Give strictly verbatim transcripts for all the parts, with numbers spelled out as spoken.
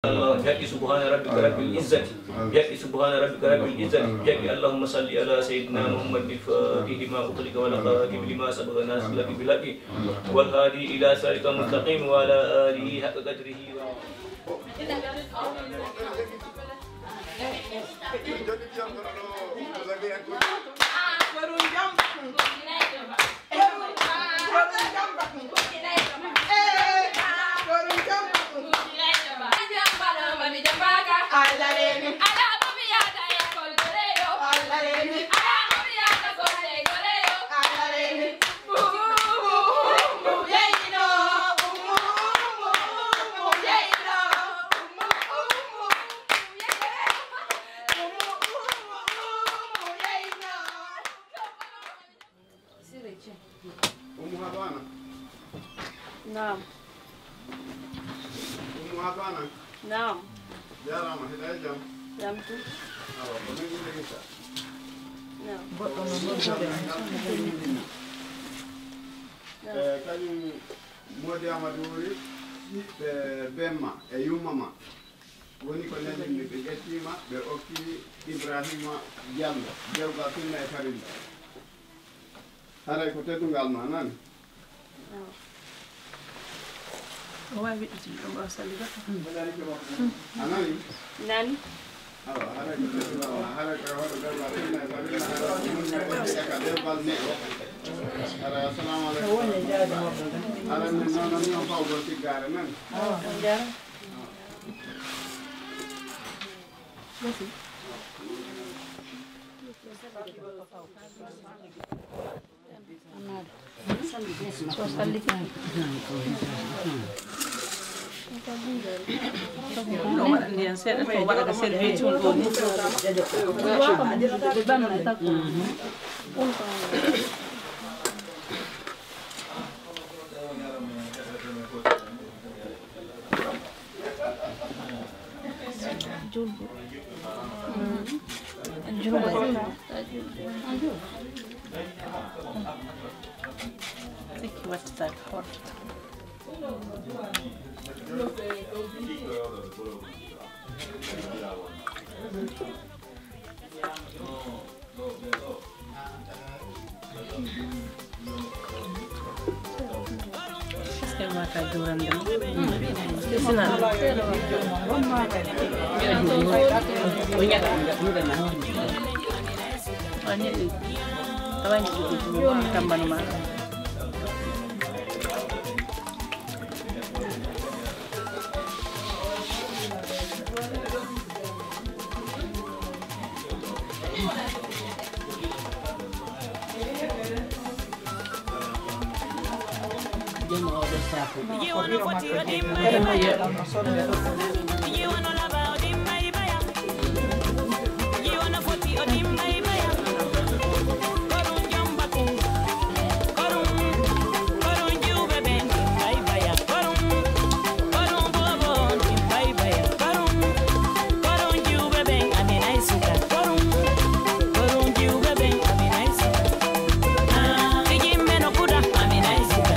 يأتي سبحان ربك رب العزة يأتي سبحان ربك رب العزة يأتي اللهم صل على سيدنا محمد الفاتح ما أغلق والخاتم لما سبق الناس لك بالحق والهادي إلى صراطك المستقيم وعلى آله حق قدره Umu Habana. Naam. Umu Habana. Naam. Jarama hidaya jam. Jam tu. Awa, ko ngi ngi sa. Naam. Eh, kañum Modi Amadou wori ɓe Bemma e yummama woni ko nandini ɓe ƴettima ɓe okki Ibrahima Diallo dewgal finna e farinda haray ko teddungal ma nani O wawi wiɗɗiti ɗum o salli ba. anani Nani. awa haray ko teddungal ma haray koye hoɗo dewgal finna e farinda haray ɗumne eka dewgal neɗɗo haray assalamu aleykum haray min noon ni on fawgo siggare men On jarama. Merci. So salli ka. No waɗa ndiyan seeɗa to waɗa ka service on ɗo ni. Julbo. Julbo. Think what that hot. Saya makan juran dulu. Sana. Punya enggak juran lah. Banyak itu. Tahu itu tambah nama. You wanna put your in my You wanna love out in my baya. You wanna put your in my baya. Korun jambaku. Korun. Korun jube ben my baya. Korun. Korun bobo my baya. Korun. Korun jube ben ami naisuka. Korun. Korun jube ben ami naisuka. Ah, ijimbe no kuda ami naisuka.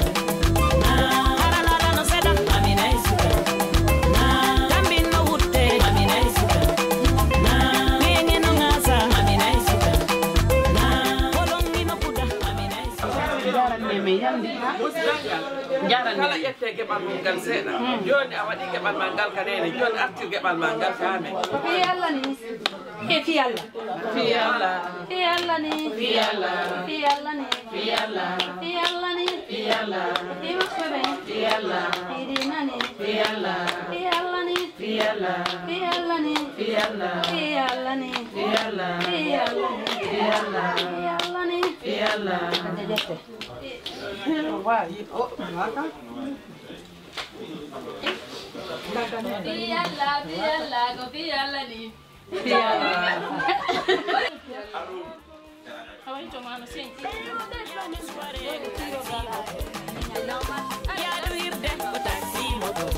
kala ƴette geɓal mum ngal seeɗa joni a waɗi geɓal ma ngal kanene joni artir geɓal ma ngal kaame Fi Allah ni. E fi Allah. fi Allah Fi Allah ni. fi Allah Fi Allah ni. fi Allah Fi Allah ni. fi Allah Fi masbebe. fi Allah Fi dinani. fi Allah Fi Allah ni. fi Allah Fi Allah ni. fi Allah Fi Allah ni. fi Allah Fi Allah ni. fi Allah Fi Allah ni. fi Allah Fi Allah, fi Allah, go fi Allah ni. fi Allah How you tomorrow sing? Ya do yibde ko taxi moto.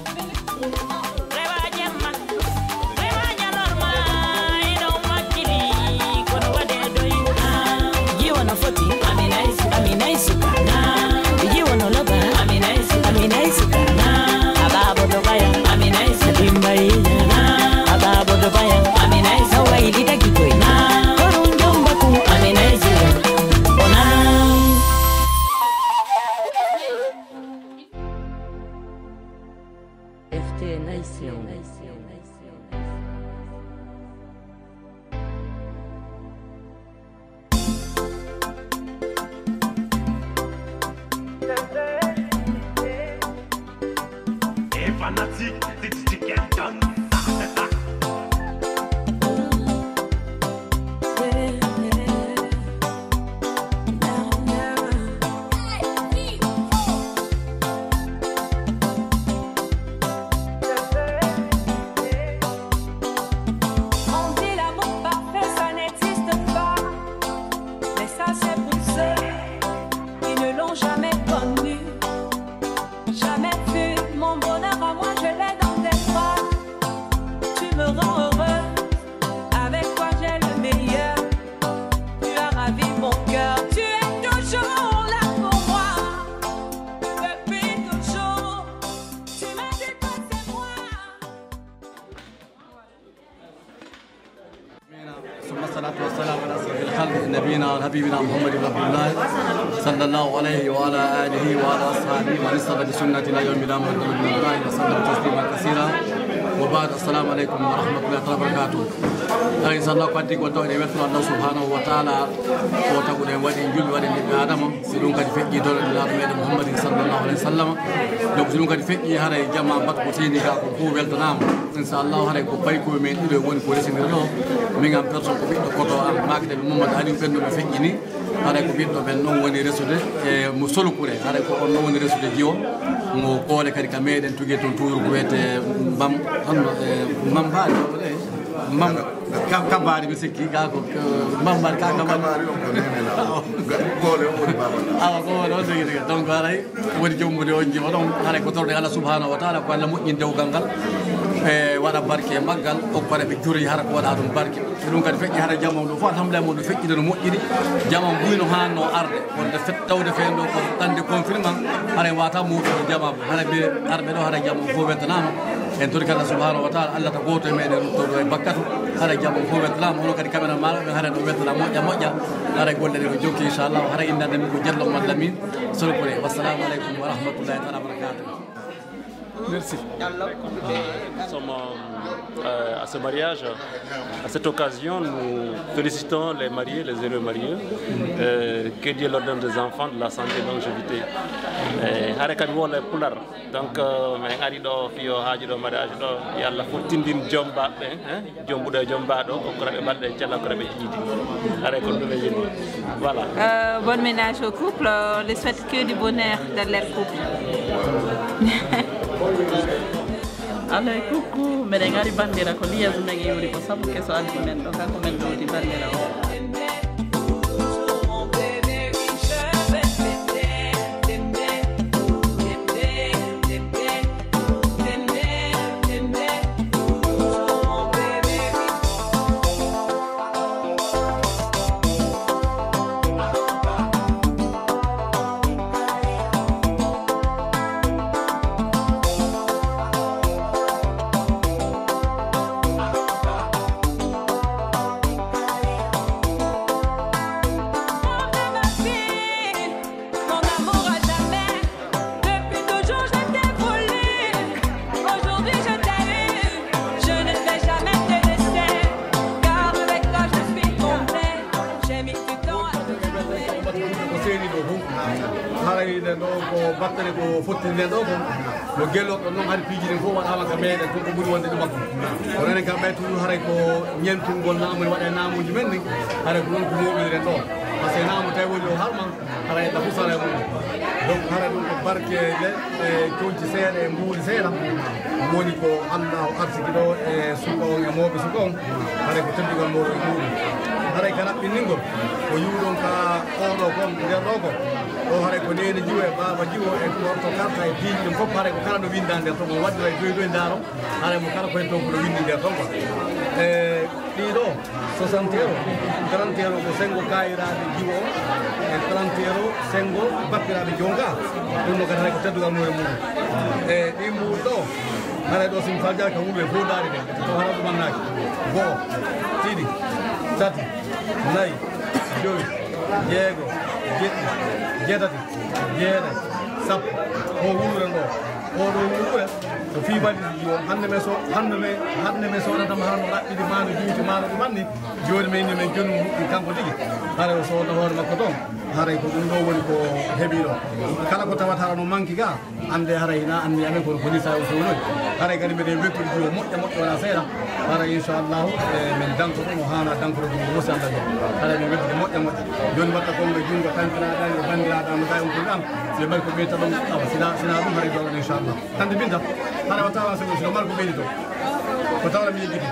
Amina Isuka, Ababo Dobaya, Amina Isuka, Imba F T Nation. Et fanatique, c'est du chicken done. حبيبنا محمد بن عبد الله صلى الله عليه وعلى اله وعلى اصحابه من استبى بسنه الى يوم لا مرد من الله وسلم تسليما كثيرا وبعد السلام عليكم ورحمه الله وبركاته. أي صلى الله قد قلت إن مثل الله سبحانه وتعالى وتقول إن ودي جل ودي آدم سلون قد فيجي دور الله محمد صلى الله عليه وسلم لو سلون قد فيجي هذا الجماعة بتقولين كا كوكو بلتنام إن شاء الله هذا كوبايكو من إلى وين كورسين له من عم ترسل كوبيت كوتو أم ماك ده محمد علي بن بفيجني هذا كوبيت بنو وني رسول مسلو كوره هذا كوبيت نو وني رسول جيو مو كوله كاري كمية دن تيجي تنتور كوبيت بام بام بعد mam kabari bi sikki ga ko mambar ka kabari gole woni baba awa ko do digi digi donc waray woni jommude on jima donc hare ko torde Allah subhanahu wa ta'ala ko Allah moƴƴin dewgal ngal e wada barke maggal o pare be juri hara ko wada dum barke dum kadi feƴƴi hara jamam do fo alhamdulillah mo do feƴƴide no moƴƴiri jamam buyno hanno arde wonde fet tawde fen do ko dande confirmant hare wata mo jamam hare be arbe do hare jamam fo wetanama en tori kala subhanahu wa ta'ala Allah ta goto e meden to do e bakkatu hara jamam fo wetlam hono kadi kamera malo be hare do wetla moƴƴa moƴƴa hare golle de jokki inshallah hare indande mi ko jello madlamin solo ko wassalamu alaikum wa rahmatullahi wa barakatuh. Merci. Nous sommes euh, à ce mariage. À cette occasion, nous félicitons les mariés, les heureux mariés. Euh, que Dieu leur donne des enfants, de la santé, de la longévité. Donc, je suis do fiyo haji do mariage do yalla fu tindin jombaɓe hein jombude jombaɗo ko koraɓe balɗe cella koraɓe jiidi are ko ɗum e yini voilà. Euh, bon ménage au couple, on les souhaite que du bonheur dans leur couple. Allô, coucou, mbeɗe ngari bandira ko liyasu nagi yuri ko sabu keso aldi men ɗo kanko men ɗowti bandira o. battere ko fottinde ɗo ko no gelloɗo noon haade piiji ɗin fof waɗama ka meɗen ton ko ɓuuri wonde ɗumakko onenen kam ɓay toujours haray ko ñentungol naamu ne waɗa e naamuji men ni haray ko ɗon ko moɓiren ɗo par ce que naamu tawi woni o harma haray ɗa husara e mum donc hara ɗum ko barke le e coñci seeɗa e mbuuri seeɗa woni ko anda o arsiki ɗo e suka on e mawɓe suka on haray ko teddugal mawɗo e mbuuri haray ka raɓɓinningol ko yuɗon ka oɗo kon nder ɗo ko o haray ko nene jiwo e baba jiwo e to karta e piiji ɗum fof haray ko kala ɗo winda nder ton o waddira e doy doy daaro haray mo kala koye ton ko ɗo windi nder ton quoi e ɗiɗo soixante euro trente euro ko sengo kayiraɓe jiwo o e trente euro sengo bappiraɓe jonga ɗum no kadi haray ko teddugal mum e muɗum e ɗi mbuur ɗo haray ɗo somi faljaki ka wulɓe fof daari ɓe to hara ɗumannaki goho ɗiɗi tati nayyi joyi jeego jeɗɗi jeetati jeeɗay sappo o wuuren ɗo oɗo wuure ko ko fi valise jo hande me so hande me hande me so tan harno rabbidi maano juuti maano dum manni joni men ni men jonu hubbi kanko digi hare o so do hor makko don hare ko dum do woni ko hebi do kala ko tawata no manki ga ande hare ina anni amen ko police o so no hare gari me de wekku jo modde modde wala seeda hare inshallah men danko mo hana danko do musa Allah hare me wekku modde modde joni batta ko be jungo tankira dal e bandira dal tay on ko dam se bar ko beta dum awa sina sina dum hare do inshallah tande binta hare wata wa so so mar ko be do ko tawla mi yigiti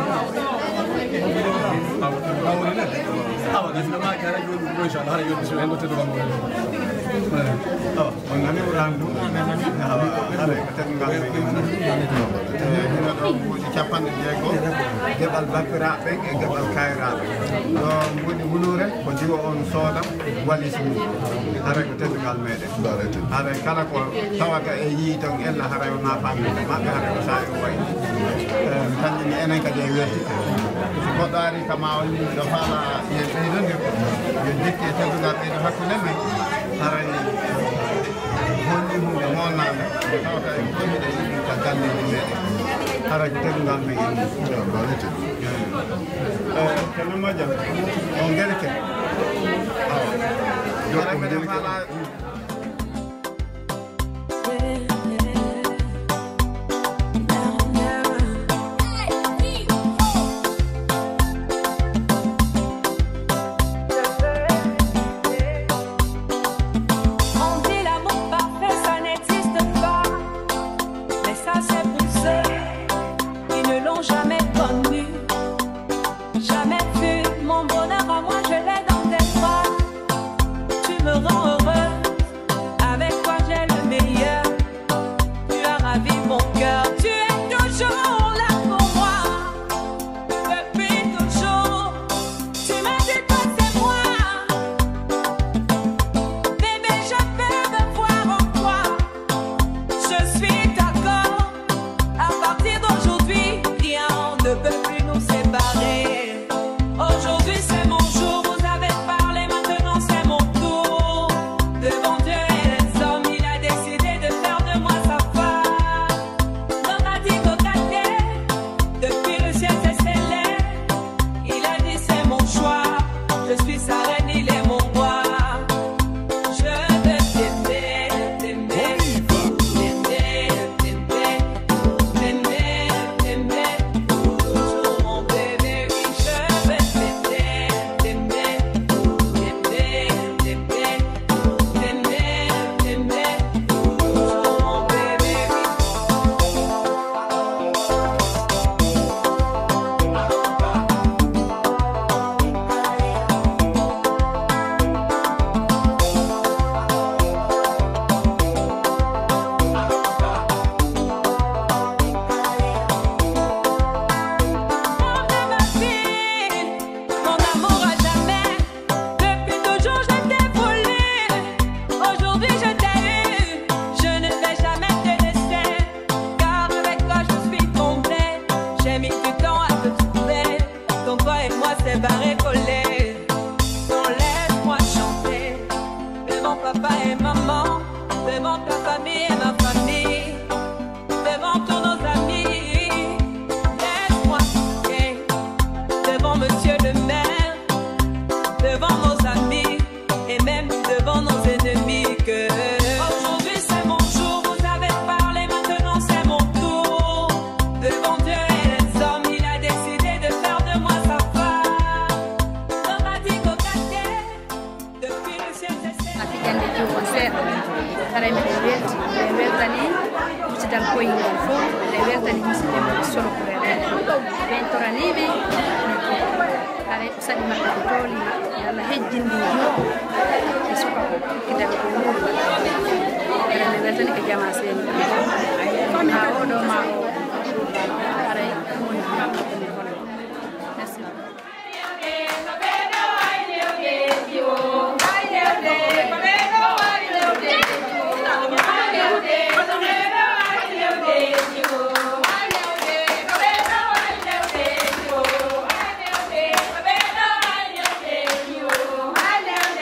awa ni awa na sina ma kare joni do inshallah hare joni so hendo te do bango awa on nani urandu awa hare ko tan ngal be hina do ko capande jego gebal bakiraɓe e gebal kayraɓe ɗo woni wulure ko jiwo on sooda walis mum haray ko teddugal meɗen haray kala ko tawata e yii tan ella haray o nafaɓe maɓɓe haray ko sa o wayi kanjini enen kadi e weltite so goɗɗo ari kama on ɗo faala yen ɓeydonde ko yo jekki e teddugal ɓeyɗo hakkude men haray holli hunde molnaɓe tawata e gonniɗe yiɗi ka galleji meɗen haray ko teddugal men kono majam on gelke awa haray mbeɗen faala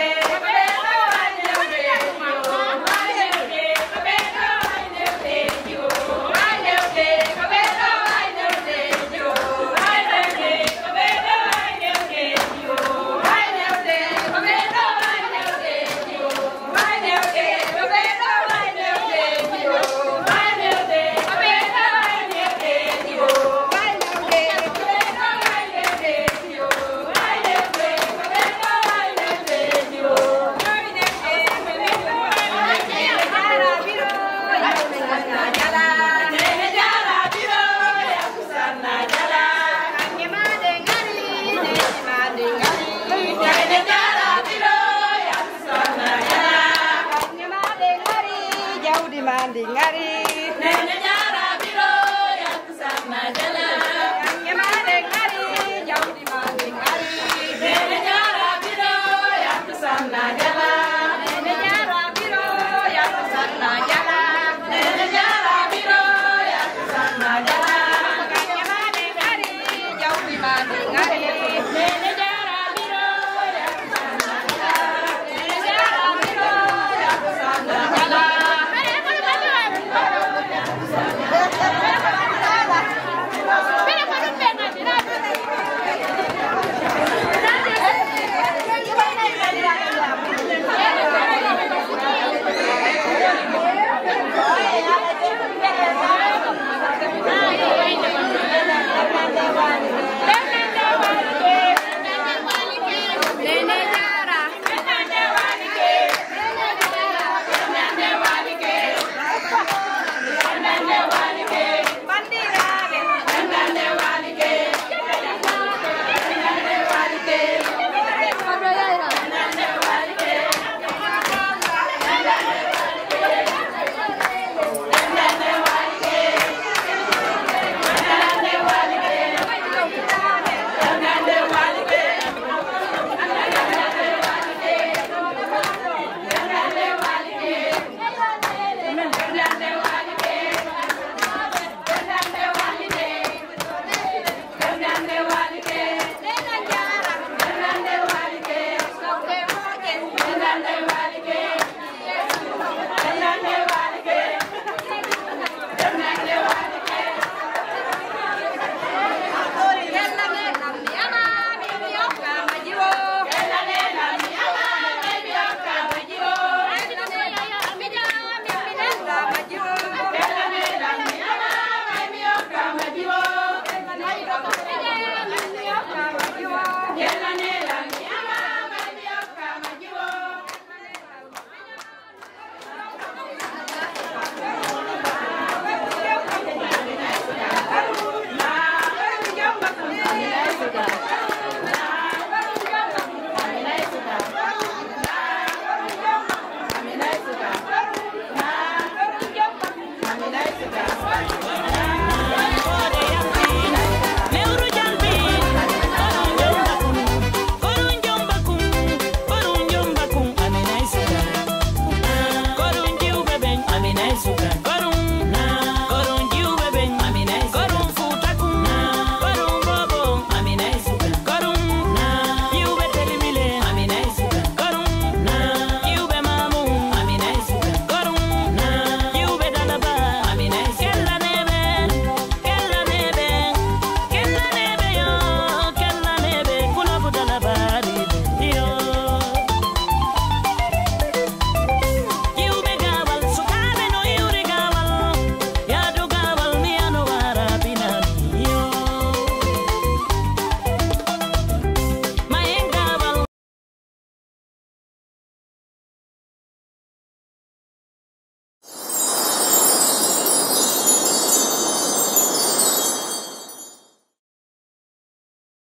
Thank you. Hey,